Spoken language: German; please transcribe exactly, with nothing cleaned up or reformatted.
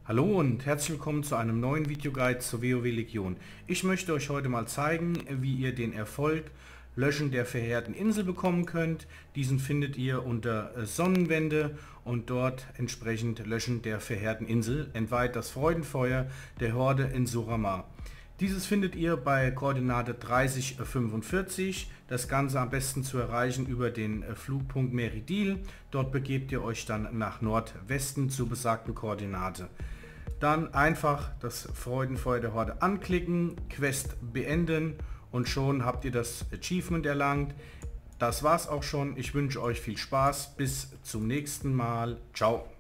Hallo und herzlich willkommen zu einem neuen Videoguide zur WoW Legion. Ich möchte euch heute mal zeigen, wie ihr den Erfolg Löschen der verheerten Insel bekommen könnt. Diesen findet ihr unter Sonnenwende und dort entsprechend Löschen der verheerten Insel. Entweiht das Freudenfeuer der Horde in Suramar. Dieses findet ihr bei Koordinate dreißig fünfundvierzig. Das Ganze am besten zu erreichen über den Flugpunkt Meridil. Dort begebt ihr euch dann nach Nordwesten zur besagten Koordinate. Dann einfach das Freudenfeuer der Horde anklicken, Quest beenden und schon habt ihr das Achievement erlangt. Das war's auch schon. Ich wünsche euch viel Spaß. Bis zum nächsten Mal. Ciao.